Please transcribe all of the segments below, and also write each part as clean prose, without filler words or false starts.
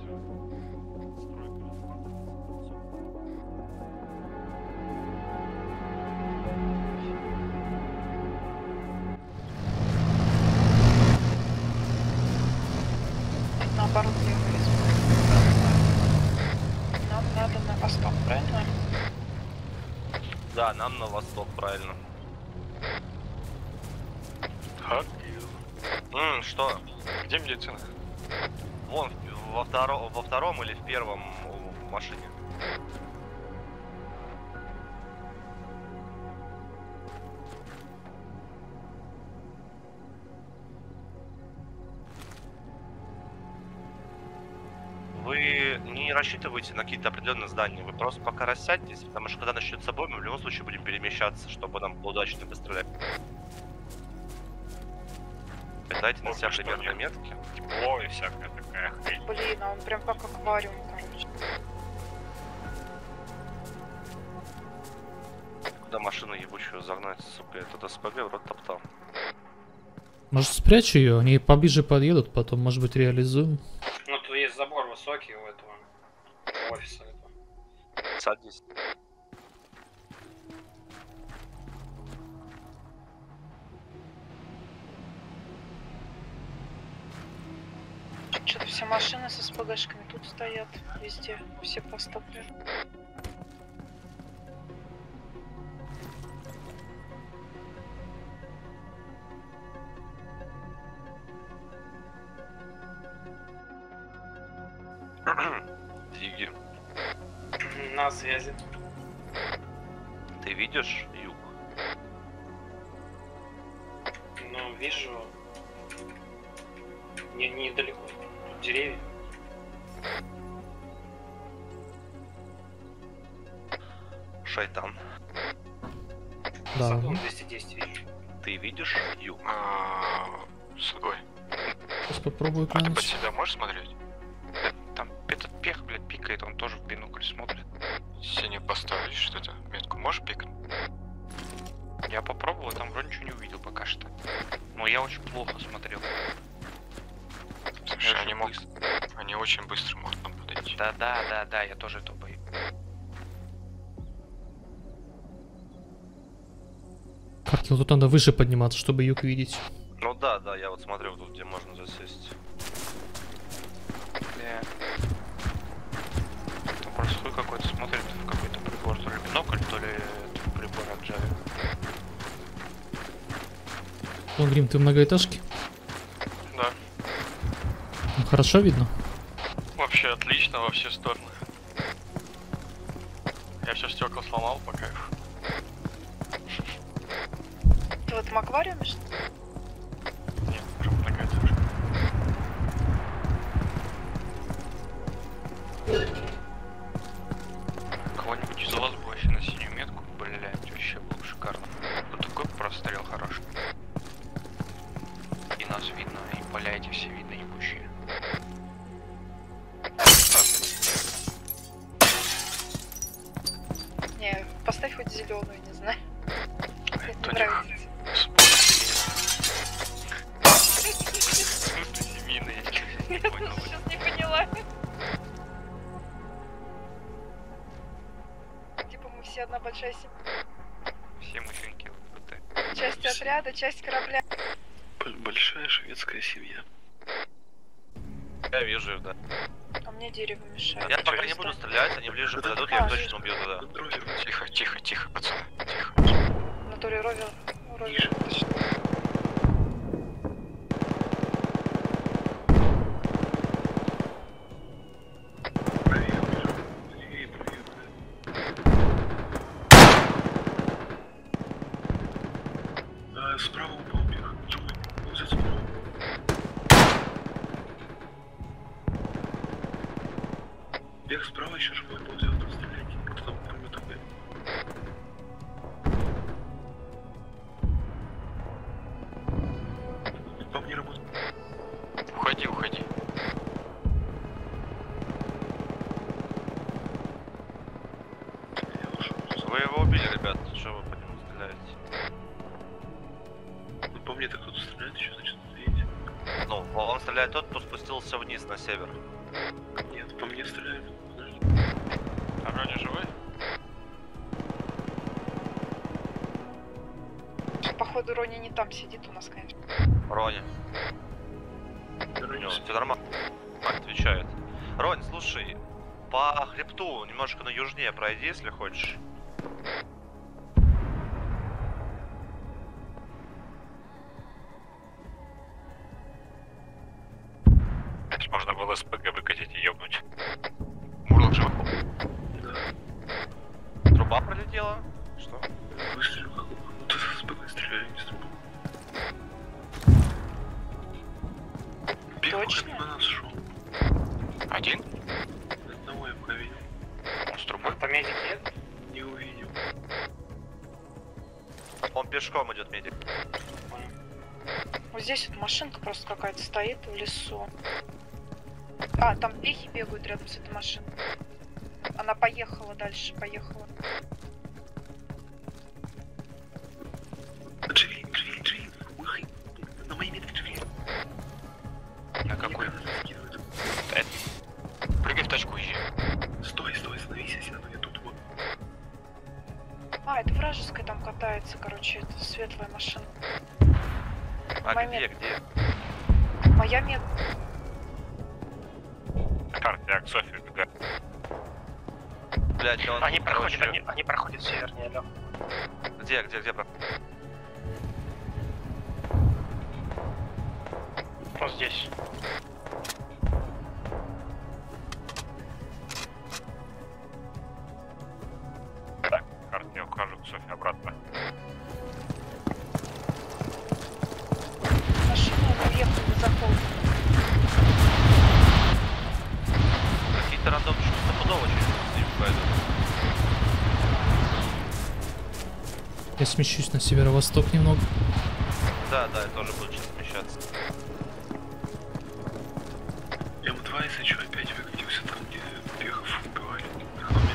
Наоборот, нам надо на восток, правильно? Да, нам на восток, правильно. Что? Где медицина? Вон, во втором или в первом машине. Вы не рассчитываете на какие-то определенные здания, вы просто пока рассядьтесь, потому что когда начнется бой, мы в любом случае будем перемещаться, чтобы нам было удачно пострелять. Дайте на себя примерные метки. Тепло и всякая такая хрень. Блин, а он прям как аквариум, короче. Куда машину ебучую загнать, сука, этот СПГ в рот топтал. Может, спрячь ее, они поближе подъедут, потом, может быть, реализуем. Ну, тут есть забор высокий у этого офиса. Садись. Что-то все машины с СПГшками тут стоят, везде, все постопы. Диги, На связи. ты видишь юг? Ну, вижу. Недалеко. Тут деревья. Шайтан, Да. Садом 210 вижу. ты видишь юг? Садой. Сейчас попробую А ты под глянуть. себя можешь смотреть? Там этот пех, блядь, пикает, он тоже в бинокль смотрит. Синюю поставили что-то. Метку можешь пикнуть? Я попробовал, там вроде ничего не увидел пока что. Но я очень плохо смотрел. Слушай, они очень быстро могут нам подойти. Да, я тоже этого боюсь. Каркил, тут надо выше подниматься, чтобы юг видеть. Ну да, я вот смотрю тут, где можно засесть. Да. Там просто хуй какой-то смотрит в какой-то прибор, то ли бинокль, то ли прибор от Java. Вон, Грим, ты в многоэтажке? Да. Ну, хорошо видно? Вообще отлично во все стороны. Я все стекла сломал по кайфу. Ты в этом аквариуме, что ли? Нет, уже многоэтажка. Кого-нибудь из вас бы вообще на синюю метку, блять, вообще было шикарно. Вот такой прострел хороший. И нас видно, и поля эти все видно, ебучие. Не, поставь хоть зеленую, не знаю. Мне Это не нравится. Семейный, я Я не понял. сейчас не поняла. Типа мы все одна большая семья. Все мужчинки крутые. Часть отряда, часть корабля. Большая шведская семья. Я вижу их, да. А мне дерево мешает. Я пока не буду стрелять, они ближе подойдут, я их точно убью туда. Тихо, тихо, тихо, пацаны, тихо. В натуре ровер точно. Справа упал пех. Ползет справа. Пех справа еще живой ползет. Стреляйте. Кто там пулемет убил? По мне работает. Уходи, уходи. Вы его убили, ребят, что вы по нему стреляете? Ну, по мне так кто-то стреляет еще, значит, видите? Ну, Он стреляет тот, кто спустился вниз на север. Нет, по мне стреляют. Подожди. А Роня живой? Походу, Роня не там сидит у нас, конечно. Роня. Все нормально. Отвечает. Ронь, слушай, по хребту немножко на южнее пройди, если хочешь. Можно было СПГ выкатить и ёбнуть. Мурлок живой? Да. Труба пролетела? Что? Выстрелил как будто с СПГ стреляли, не с трубы. Пех Точно? на нас шел. Один? Одного я пока видел. Он с трубой? По медике нет? Не увидел. Он пешком идет, медик. Вот здесь вот машинка просто какая-то стоит в лесу. А, там пехи бегают рядом с этой машиной. Она поехала дальше, поехала. Дживин, Дживин, Дживин. Ух, на моей метке Дживин. На какой? Прыгай в тачку, езжай. Стой, стой, остановись, я сяду, я тут вот. А, это вражеская там катается, короче, это светлая машина. А Момент. где? Моя мед. Карт, я к Софии убегаю. Блять, он, Они короче, проходят, они проходят севернее, да. Где? Вот здесь. Так, карт, я ухожу к Софии обратно. Машина уехала за холм. Какие-то рандомчики стопудово через ним пойдут. Я смещусь на северо-восток немного. Да, я тоже буду сейчас смещаться. М2, если что, опять выкатился там, где пехов убивали. На холме.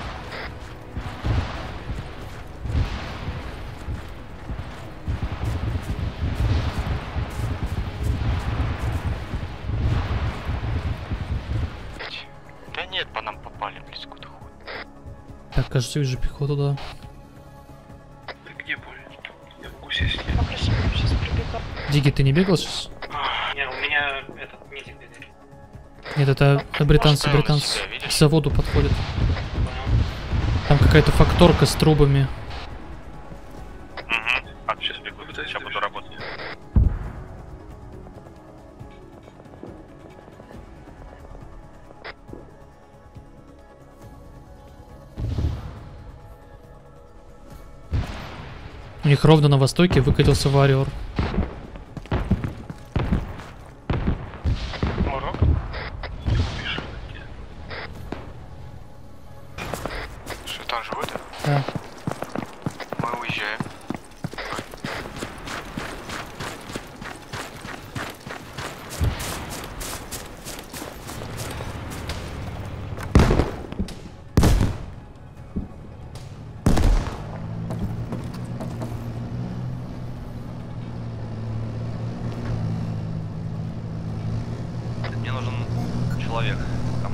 Да нет, по нам попали, близко куда ходят. Так, кажется, вижу пехоту, да. Ты где, Боря? Я могу сесть. По крышам сейчас прибегал. Диги, ты не бегал сейчас? Не, у меня этот медик бегает. Нет, это британцы, Поставил британцы. себя, видишь? К заводу подходят. Понял. Там какая-то факторка с трубами. Угу. А, сейчас бегу, Попытайся сейчас буду решить. работать. У них ровно на востоке выкатился вариор. Мурок. Я убежал. Что, там живой, да? Да. Мы уезжаем. Мне нужен человек там.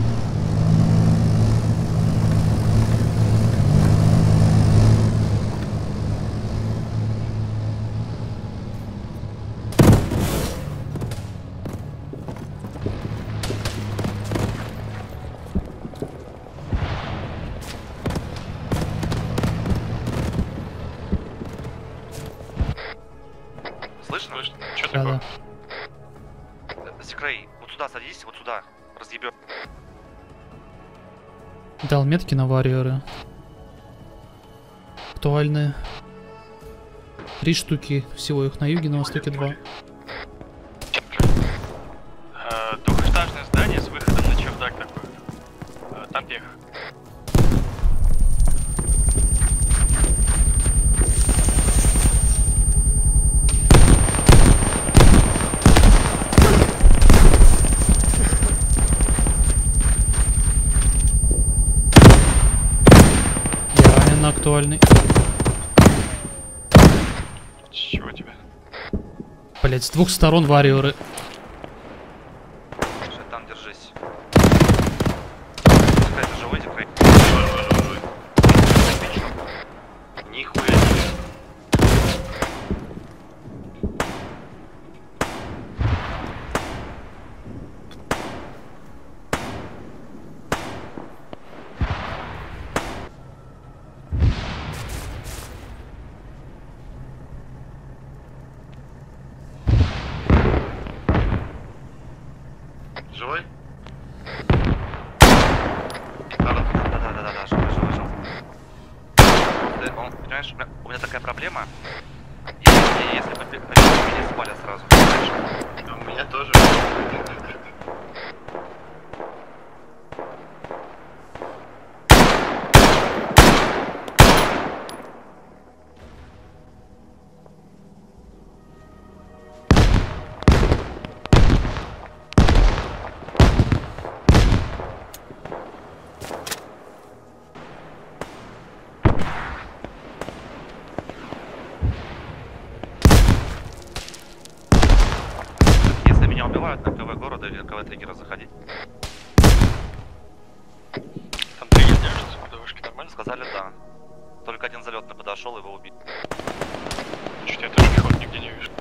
Слышно? Что Да, такое? да. Секрей, вот сюда садись, вот сюда. Разъебем. Дал метки на вариоры. Актуальные. 3 штуки. Всего их на юге, на востоке 2. Двухэтажное здание с выходом на чердак такой. Там пех. Я ранен на актуальный. С чего тебе? Блять, с двух сторон вариоры. ложись. Закрой, ты живой, закрой. Живой. Нихуя себе. Живой? Да, живой. Он, понимаешь, у меня такая проблема. Если меня спалят сразу. Да у меня тоже. Если меня убивают, на КВ города или на КВ триггера заходить. Там триггер держится, ПДВшки нормально? Сказали да. Только один залетный подошел, его убили. Значит, я тоже пехот нигде не вижу.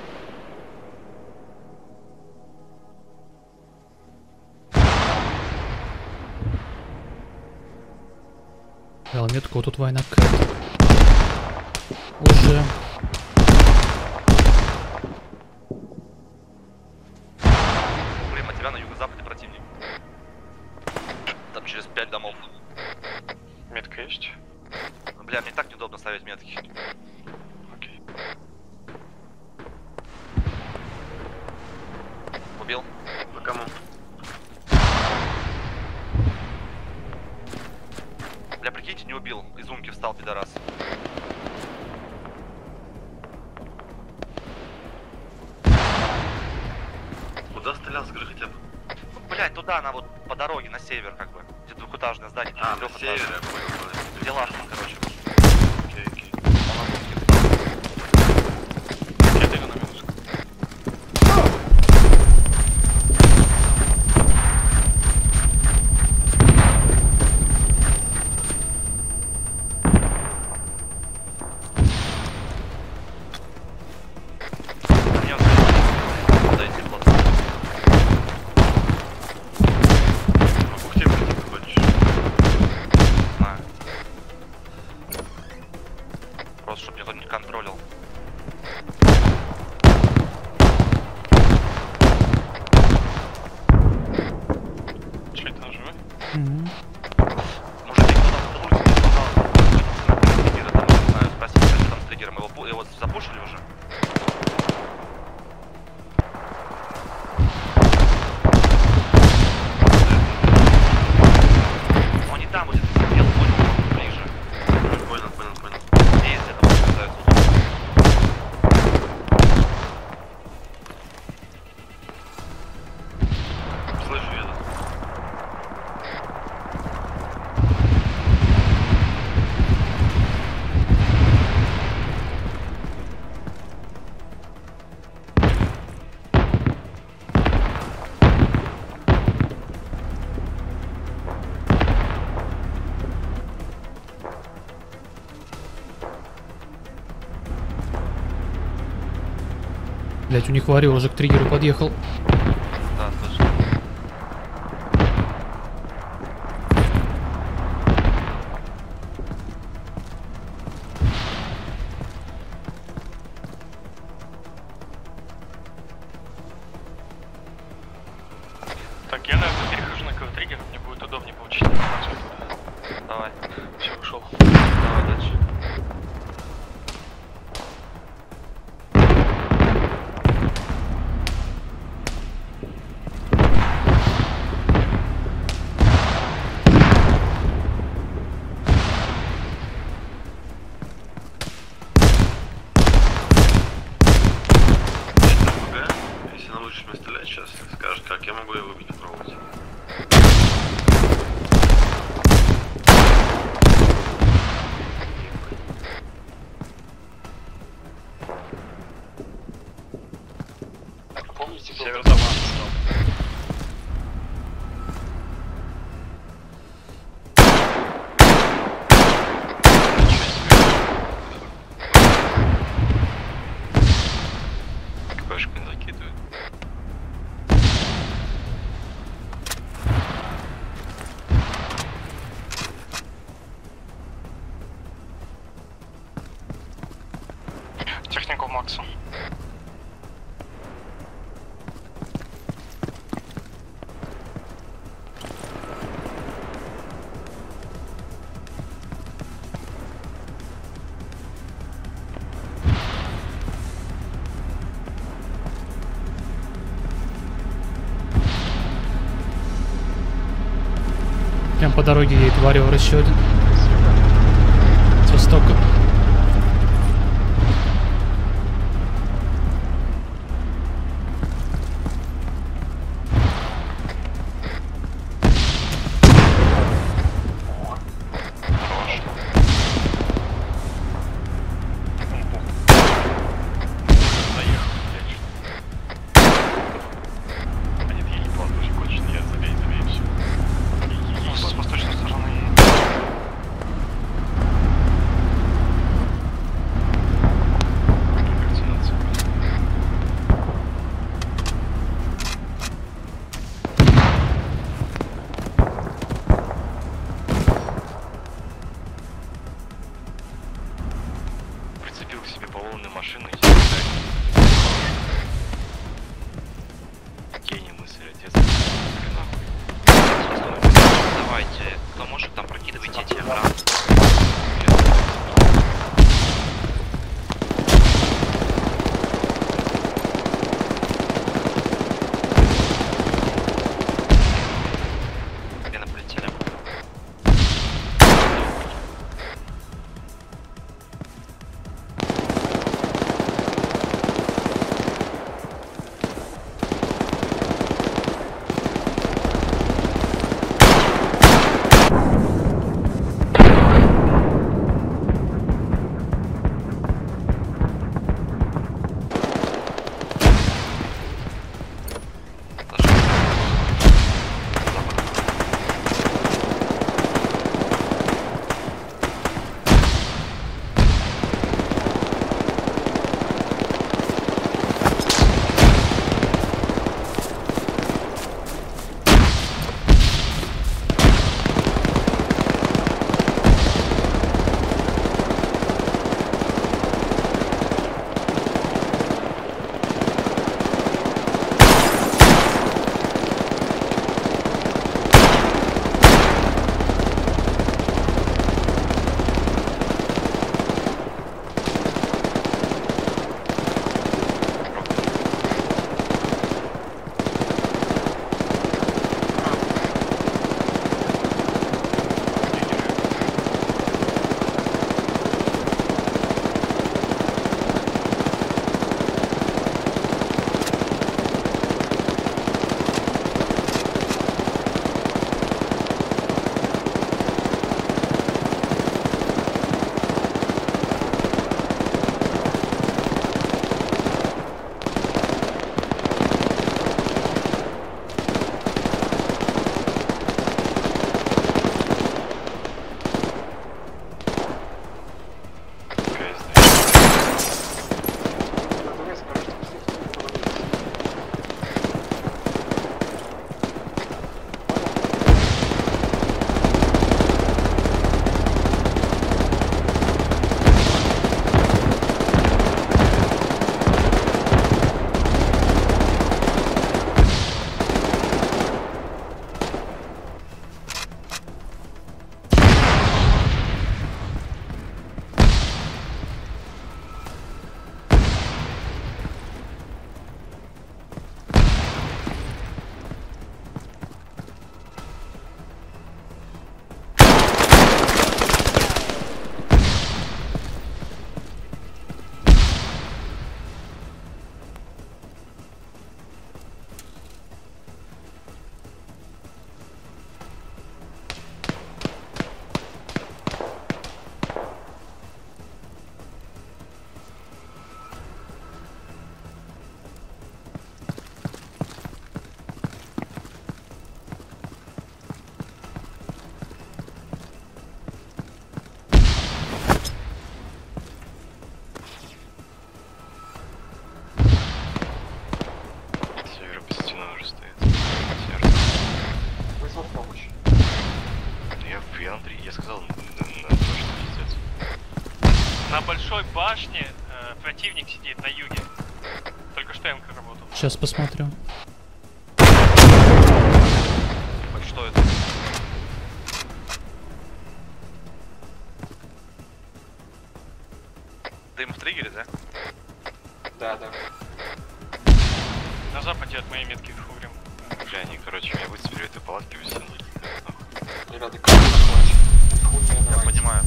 Дал метку, тут война Кэт. Уже. Время тебя на юго-западе противник. Там через 5 домов. Метка есть? Бля, мне так неудобно ставить метки. Окей. Убил? По кому? Бля, прикиньте, не убил. Из умки встал, пидорас. Куда стрелял, скажи хотя бы. Ну, блядь, туда, на вот по дороге, на север, как бы. Где двухэтажное здание, А, на трехэтажное. севере, я понял. Где Лашман, короче. Окей, окей. Я даю на минус. Мне уже подойти плотно. Могу к тебе прийти, хочешь? Знаю. Просто, чтобы никто не контролил. Чей там живой? Мгм. Мужики, кто там в Тулузе, пожалуйста, триггеры, там, не знаю, спросите, что там с триггером. Его запушили уже? Он не там будет, я понял, он ближе. Понял. Есть это, можно сказать, тут. Слышу я тут. Блять, у них Варриор уже к триггеру подъехал. Да, слышу. Так, я, наверное, перехожу на КВ-триггер, мне будет удобнее получить информацию оттуда. Давай, Все, ушел. давай дальше. ПГ, если научишь меня стрелять сейчас, скажешь, как я могу его убить, попробовать. Север-запад. Максу. Прям по дороге едет Вариор еще один. С востока. На большой башне Противник сидит на юге. Только что МК работал. Сейчас посмотрю. Хоть что это? Дым в триггере, да? Да, да. На западе от моей метки фурим. Бля, они, короче, меня выцепили в этой палатке все. Не рады кого-то хватит. Хуй меня Я давайте. понимаю.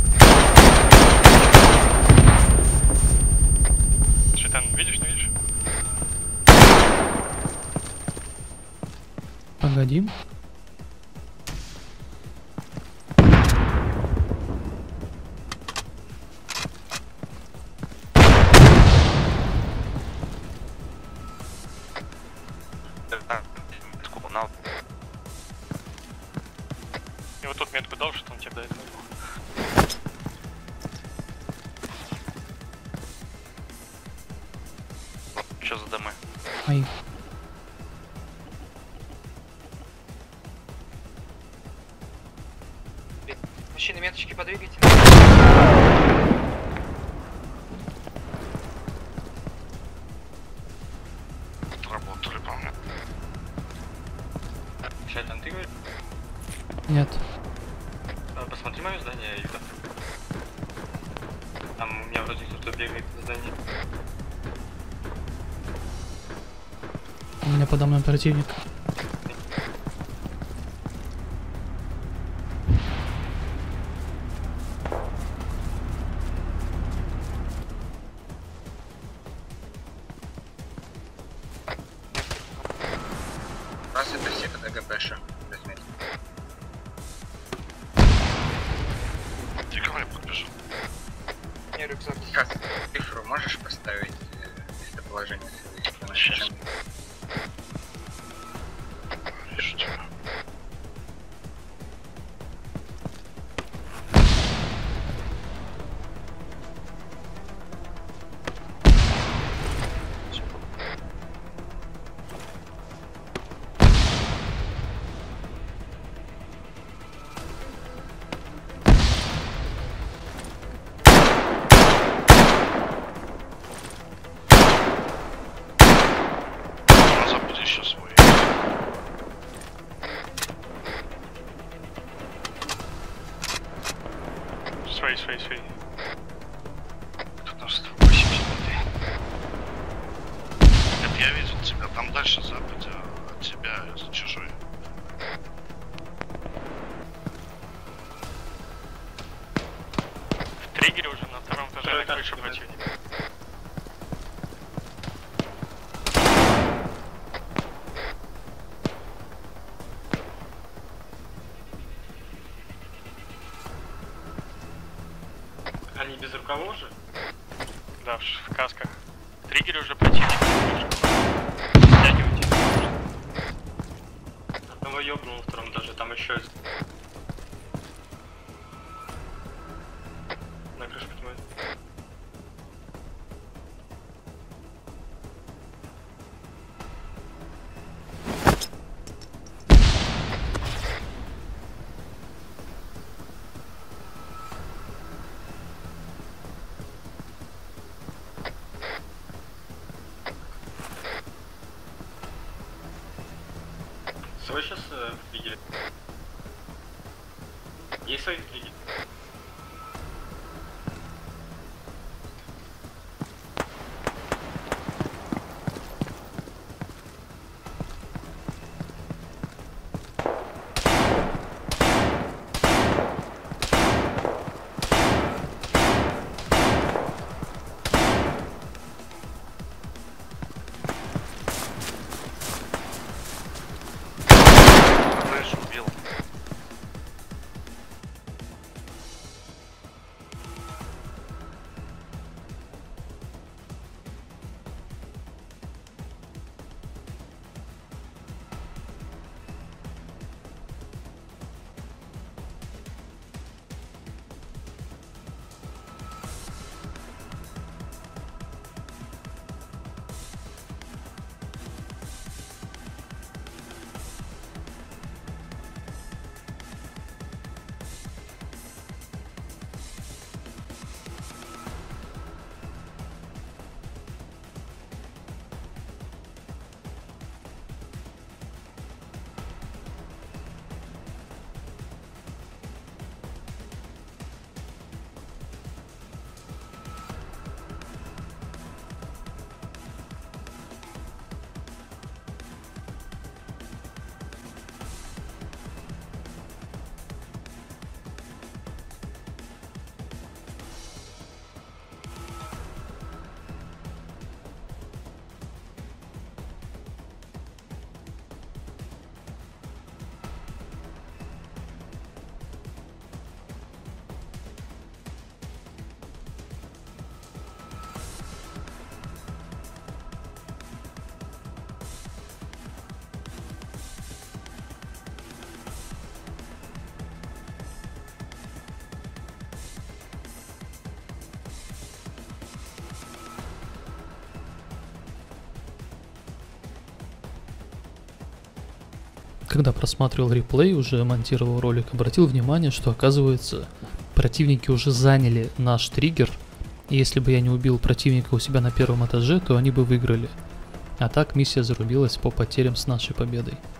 Что там, видишь, не видишь? Погоди. И вот тут метку дал, что он тебе дает. Что за домы? Ай. Мужчины, меточки подвигайте. Работали, помню. Сейчас там ты говоришь? Нет. Посмотри мое здание, Юта. Там у меня вроде кто-то бегает в здании. У меня подо мной противник. Раз это все ДГБша. Ты ко мне подбежал. Не, рюкзак. Сейчас цифру можешь поставить местоположение? Сейчас. Вижу тебя. На западе еще свой. Свои. Тут нас 180. Это я видел тебя. Там дальше западе от тебя за чужой. В триггере уже на втором этаже на крыше противник. Они без рукавов уже? Да, в касках. В триггере уже противник. Стягивайте. Одного ёбнул на втором этаже, там еще один. На крышу поднимает. Свой сейчас в триггере? Есть свои в триггере? Флэш убил. когда просматривал реплей, уже монтировал ролик, обратил внимание, что, оказывается, противники уже заняли наш триггер. И если бы я не убил противника у себя на первом этаже, то они бы выиграли. А так миссия зарубилась по потерям с нашей победой.